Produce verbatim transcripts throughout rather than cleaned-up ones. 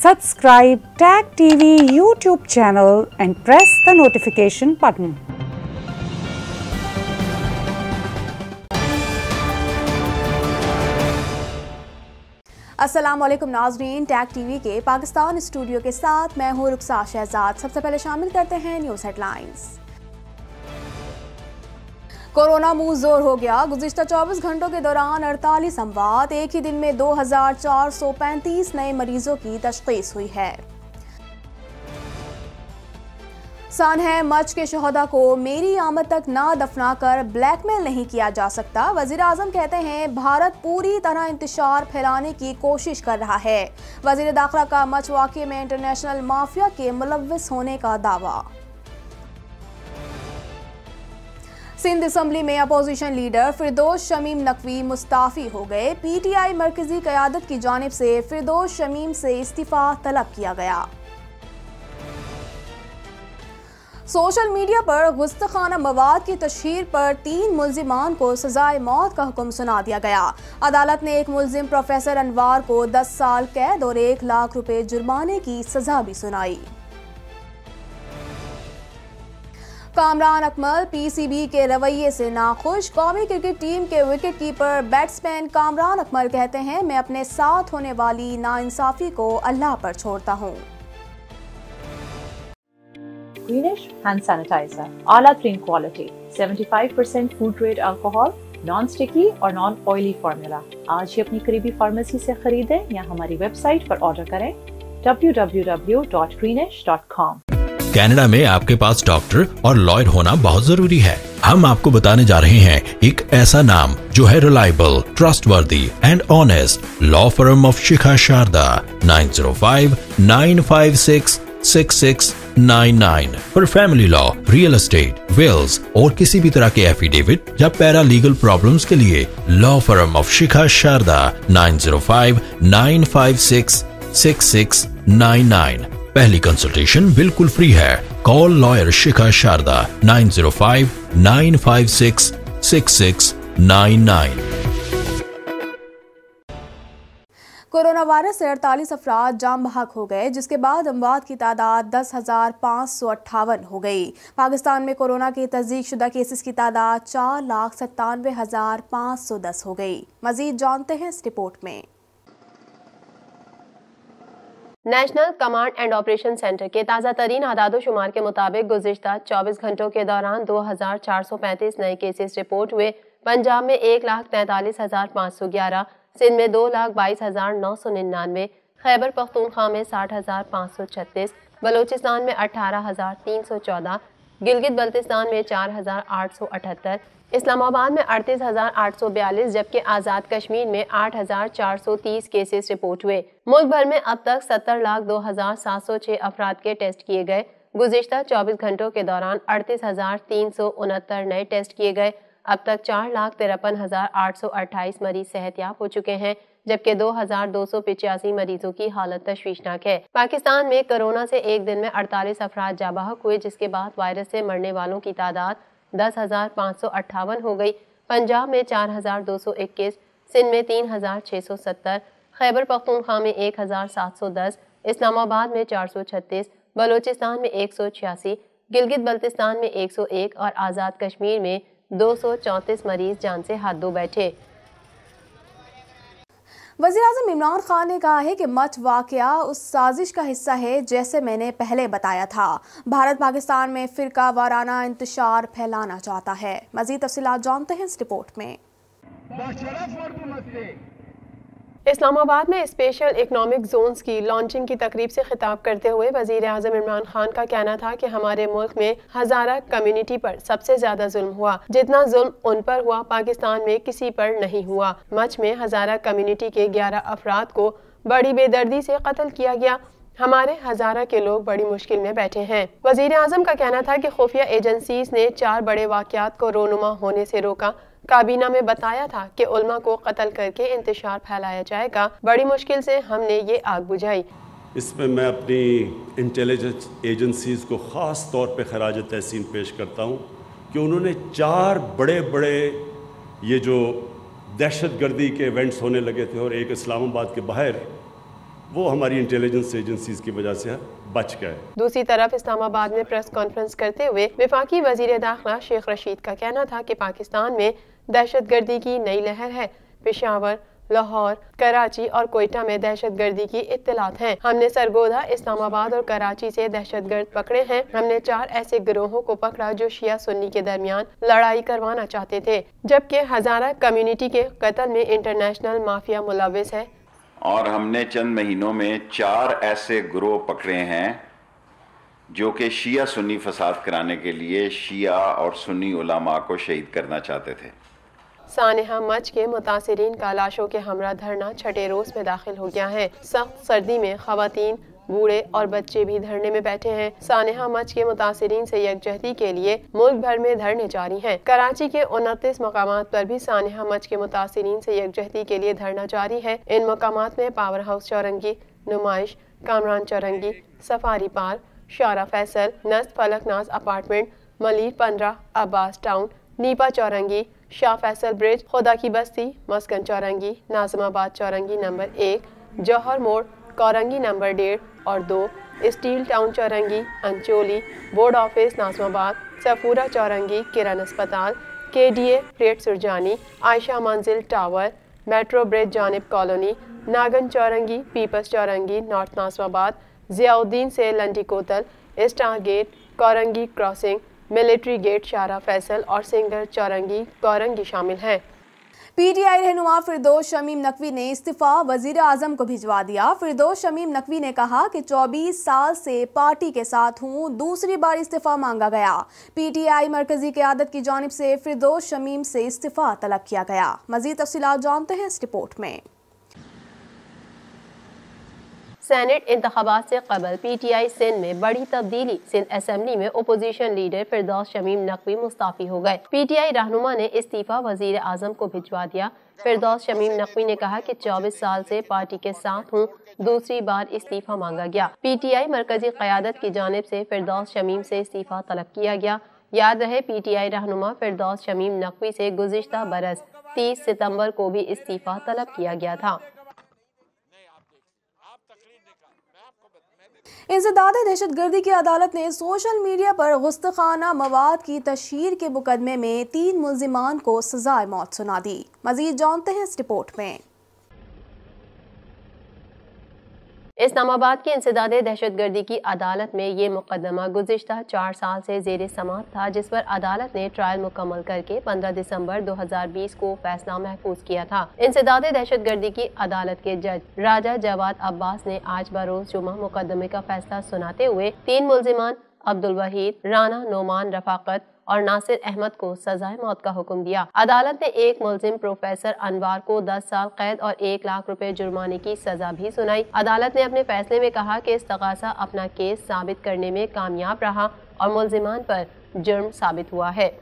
Subscribe Tag T V YouTube channel and press the notification button. अस्सलाम वालेकुम नाज़रीन, tag TV के Pakistan studio के साथ मैं हूँ रुखसा शहजाद। सबसे पहले शामिल करते हैं न्यूज़ हेडलाइंस। कोरोना मुंह जोर हो गया। गुज़िश्ता चौबीस घंटों के दौरान अड़तालीस अमवात, एक ही दिन में दो हजार चार सौ पैंतीस नए मरीजों की तशख़ीस हुई है। सानह मच के शहदा को मेरी आमद तक ना दफना कर ब्लैकमेल नहीं किया जा सकता। वज़ीर आज़म कहते हैं भारत पूरी तरह इंतशार फैलाने की कोशिश कर रहा है। वज़ीर दाखिला का मच वाक़े में इंटरनेशनल माफिया के मुलव्विस होने का दावा। सिंध असम्बली में अपोजिशन लीडर फिरदौस शमीम नकवी मुस्ताफ़ी हो गए। पी टी आई मरकजी क़यादत की जानिब से फिरदौस शमीम से इस्तीफ़ा तलब किया गया। सोशल मीडिया पर गुस्तखाना मवाद की तशहीर पर तीन मुल्जिमान को सजाए मौत का हुक्म सुना दिया गया। अदालत ने एक मुल्जिम प्रोफेसर अनवार को दस साल कैद और एक लाख रुपए जुर्माने की सजा भी सुनाई। Kamran Akmal P C B के रवैये से नाखुश। कौमी क्रिकेट टीम के wicket keeper batsman Kamran Akmal कहते हैं मैं अपने साथ होने वाली नाइंसाफी को अल्लाह पर छोड़ता हूँ। Greenish hand sanitizer, आला तरीन quality, seventy-five percent food grade alcohol, non sticky और नॉन ऑयली फार्मूला। आज ही अपनी करीबी फार्मेसी से खरीदें या हमारी वेबसाइट पर ऑर्डर करें w w w dot greenish dot com। Canada में आपके पास डॉक्टर और लॉयर होना बहुत जरूरी है। हम आपको बताने जा रहे हैं एक ऐसा नाम जो है reliable, trustworthy and honest. Law firm of Shikha Sharda nine zero five nine five six six six nine nine पर family law, real estate, wills और किसी भी तरह के एफिडेविट या पैरा लीगल प्रॉब्लम्स के लिए law firm of Shikha Sharda nine zero five nine five six six six nine nine। पहली कंसल्टेशन बिल्कुल फ्री है। Call lawyer Shikha Sharda nine zero five nine five six six six nine nine। Corona virus से अड़तालीस अफराद जाम बहक हो गए, जिसके बाद अमवात की तादाद दस हजार पाँच सौ अट्ठावन हो गई। पाकिस्तान में कोरोना के तस्दीक शुदा केसेस की तादाद चार लाख सत्तानवे हजार पाँच सौ दस हो गई। मजीद जानते हैं इस रिपोर्ट में। National Command and Operation Centre के ताज़ा तरीन आदादो शुमार के मुताबिक गुज़िश्ता चौबीस घंटों के दौरान दो हजार चार सौ पैंतीस नए केसेस रिपोर्ट हुए। पंजाब में एक लाख तैंतालीस हजार पाँच सौ ग्यारह, सिंध में दो लाख बाईस हजार नौ सौ निन्यानवे, खैबर पख्तूनख्वा में साठ हजार पाँच सौ छत्तीस, बलोचिस्तान में अठारह हजार तीन सौ चौदह, गिलगित बल्तिस्तान में चार हजार आठ सौ अठहत्तर, इस्लामाबाद में अड़तीस हजार आठ सौ बयालीस, जबकि आज़ाद कश्मीर में आठ हजार चार सौ तीस केसेस रिपोर्ट हुए। मुल्क भर में अब तक सत्तर लाख दो हजार सात सौ छह अफराद के टेस्ट किए गए। गुज़िश्ता चौबीस घंटों के दौरान अड़तीस हजार तीन सौ उनहत्तर नए टेस्ट किए गए। अब तक चार लाख तिरपन हजार आठ सौ अट्ठाईस मरीज सेहतयाब हो चुके हैं, जबकि दो हजार दो सौ पिचासी मरीजों की हालत तशवीशनाक है। पाकिस्तान में कोरोना से एक दिन में अड़तालीस अफराद जाबाहक हुए, जिसके बाद वायरस से मरने वालों की तादाद दस हजार पाँच सौ अट्ठावन हो गई। पंजाब में चार हजार दो सौ इक्कीस, सिंध में तीन हजार छः सौ सत्तर, खैबर पख्तूनख्वा में एक हजार सात सौ दस, इस्लामाबाद में चार सौ छत्तीस, बलोचिस्तान में एक सौ छियासी, गिलगित बल्तिस्तान में एक सौ एक और आज़ाद कश्मीर में दो सौ चौंतीस मरीज जान से हाथ धो बैठे। वज़ीर आज़म इमरान खान ने कहा है कि मच वाक़या उस साजिश का हिस्सा है जैसे मैंने पहले बताया था। भारत पाकिस्तान में फ़िरका वाराना इंतशार फैलाना चाहता है। मज़ीद तफ़सीलात जानते हैं इस रिपोर्ट में। इस्लामाबाद में स्पेशल इकनॉमिक जोन्स की लॉन्चिंग की तकरीब से खिताब करते हुए वज़ीर आज़म इमरान खान का कहना था कि हमारे मुल्क में हज़ारा कम्युनिटी पर सबसे ज्यादा जुल्म हुआ। जितना जुल्म उन पर हुआ पाकिस्तान में किसी पर नहीं हुआ। मच में हज़ारा कम्युनिटी के ग्यारह अफराद को बड़ी बेदर्दी से कत्ल किया गया। हमारे हज़ारा के लोग बड़ी मुश्किल में बैठे हैं। वज़ीर आज़म का कहना था कि खुफिया एजेंसीज ने चार बड़े वाक़यात को रोनुमा होने से रोका। काबीना में बताया था कि उल्मा को कत्ल करके इंतशार फैलाया जाएगा। बड़ी मुश्किल से हमने ये आग बुझाई। इसमें मैं अपनी इंटेलिजेंस एजेंसीज़ को ख़ास तौर पे खराज तहसीन पेश करता हूँ कि उन्होंने चार बड़े बड़े ये जो दहशत गर्दी के इवेंट्स होने लगे थे और एक इस्लामाबाद के बाहर وہ ہماری انٹیلیجنس ایجنسیز کی وجہ سے بچ گئے. دوسری طرف اسلام آباد میں پریس کانفرنس کرتے ہوئے وفاقی وزیر داخلہ شیخ رشید کا کہنا تھا کہ پاکستان میں دہشت گردی کی نئی لہر ہے. پشاور، لاہور، کراچی اور کوئٹہ میں دہشت گردی کی اطلاعات ہیں. ہم نے سرگودا، اسلام آباد اور کراچی سے دہشت گرد پکڑے ہیں. ہم نے چار ایسے گروہوں کو پکڑا جو شیعہ سنی کے درمیان لڑائی کروانا چاہتے تھے، جبکہ ہزارہ کمیونٹی کے قتل میں انٹرنیشنل مافیا ملوث ہے. اور ہم نے چند مہینوں میں چار ایسے گروہ پکڑے ہیں جو کہ شیعہ سنی فساد کرانے کے لیے شیعہ اور سنی علماء کو شہید کرنا چاہتے تھے. سانحہ مچ کے متاثرین کا لاشوں کے ہمراہ دھرنا چھٹے روز میں داخل ہو گیا ہے. سخت سردی میں خواتین، بوڑھے اور بچے بھی دھرنے میں بیٹھے ہیں. سانحہ مچ کے متاثرین سے یکجہتی کے لیے ملک بھر میں دھرنے جاری ہیں. کراچی کے انتیس مقامات پر بھی سانحہ مچ کے متاثرین سے یکجہتی کے لیے دھرنا جاری ہے. ان مقامات میں پاور ہاؤس چورنگی، نمائش، کامران چورنگی، سفاری پارک، شارع فیصل، نصف فلک ناز اپارٹمنٹ، ملیر پندرہ، عباس ٹاؤن، نیپا چورنگی، شاہ فیصل برج، خدا کی بستی، مسکن چورنگی، ناظم آباد چورنگی نمبر ایک، جوہر موڑ، کورنگی نمبر ڈیڑھ اور دو، اسٹیل ٹاؤن چورنگی، Ancholi, board office Nazimabad, Safoora چورنگی، کرن اسپتال، کے ڈی اے ریٹ سرجانی، عائشہ منزل ٹاور، میٹرو برج جانب کالونی، ناگن چورنگی، پیپلز چورنگی، north Nazimabad, Ziauddin سے Landi Kotal, star gate, Korangi crossing, military gate, شارع فیصل اور سنگر چورنگی کورنگی شامل ہیں. پی ٹی آئی رہنما فردوس شمیم نقوی نے استعفیٰ وزیر اعظم کو بھجوا دیا. فردوس شمیم نقوی نے کہا کہ چوبیس سال سے پارٹی کے ساتھ ہوں، دوسری بار استعفیٰ مانگا گیا. پی ٹی آئی مرکزی قیادت کی جانب سے فردوس شمیم سے استعفیٰ طلب کیا گیا. مزید تفصیلات جانتے ہیں اس رپورٹ میں. سینٹ انتخابات سے قبل پی ٹی آئی سندھ میں بڑی تبدیلی. سندھ اسمبلی میں اپوزیشن لیڈر فردوس شمیم نقوی مستعفی ہو گئے. پی ٹی آئی رہنما نے استعفیٰ وزیر اعظم کو بھجوا دیا. فردوس شمیم نقوی نے کہا کہ چوبیس سال سے پارٹی کے ساتھ ہوں، دوسری بار استعفیٰ مانگا گیا. پی ٹی آئی مرکزی قیادت کی جانب سے فردوس شمیم سے استعفیٰ طلب کیا گیا. یاد رہے پی ٹی آئی رہنما فردوس شمیم نقوی سے گزشتہ برس تیس ستمبر کو بھی استعفیٰ طلب کیا گیا تھا. انسداد دہشت گردی کی عدالت نے سوشل میڈیا پر گستاخانہ مواد کی تشہیر کے مقدمے میں تین ملزمان کو سزائے موت سنا دی. مزید جانتے ہیں اس رپورٹ میں. اسلام آباد کی انسداد دہشت گردی کی عدالت میں یہ مقدمہ گزشتہ چار سال سے زیر سماعت تھا، جس پر عدالت نے ٹرائل مکمل کر کے پندرہ دسمبر دو ہزار بیس کو فیصلہ محفوظ کیا تھا. انسداد دہشت گردی کی عدالت کے جج راجہ جواد عباس نے آج بروز جمعہ مقدمے کا فیصلہ سناتے ہوئے تین ملزمان عبدالوحید، رانا نعمان رفاقت اور ناصر احمد کو سزائے موت کا حکم دیا. عدالت نے ایک ملزم پروفیسر انوار کو دس سال قید اور ایک لاکھ روپے جرمانے کی سزا بھی سنائی. عدالت نے اپنے فیصلے میں کہا کہ استغاثہ اپنا کیس ثابت کرنے میں کامیاب رہا اور ملزمان پر جرم ثابت ہوا ہے.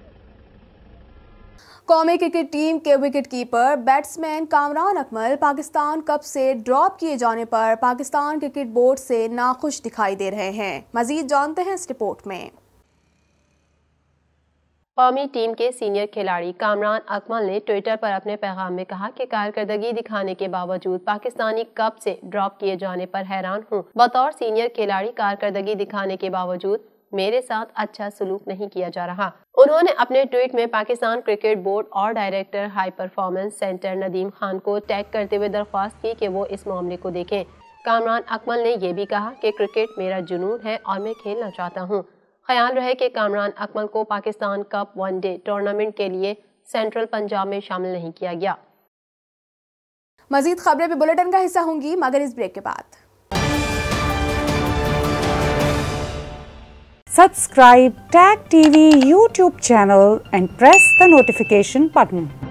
قومی کرکٹ ٹیم کے wicket keeper batsman Kamran Akmal Pakistan cup سے ڈراپ کیے جانے پر پاکستان کرکٹ بورڈ سے ناخوش دکھائی دے رہے ہیں. مزید جانتے ہیں اس رپورٹ میں. قومی ٹیم کے سینئر کھلاڑی کامران اکمل نے ٹویٹر پر اپنے پیغام میں کہا کہ کارکردگی دکھانے کے باوجود پاکستانی کپ سے ڈراپ کیے جانے پر حیران ہوں. بطور سینئر کھلاڑی کارکردگی دکھانے کے باوجود میرے ساتھ اچھا سلوک نہیں کیا جا رہا. انہوں نے اپنے ٹویٹ میں پاکستان کرکٹ بورڈ اور director high performance centre Nadeem Khan کو ٹیگ کرتے ہوئے درخواست کی کہ وہ اس معاملے کو دیکھیں. کامران اکمل نے یہ بھی کہا کہ کرکٹ میرا جنون ہے اور میں کھیلنا چاہتا ہوں. خیال رہے کہ کامران اکمل کو Pakistan cup one day tournament کے لیے سینٹرل پنجاب میں شامل نہیں کیا گیا. مزید خبریں بھی بلیٹن کا حصہ ہوں گی مگر اس بریک کے بعد. Subscribe Tag T V YouTube channel and press the notification button.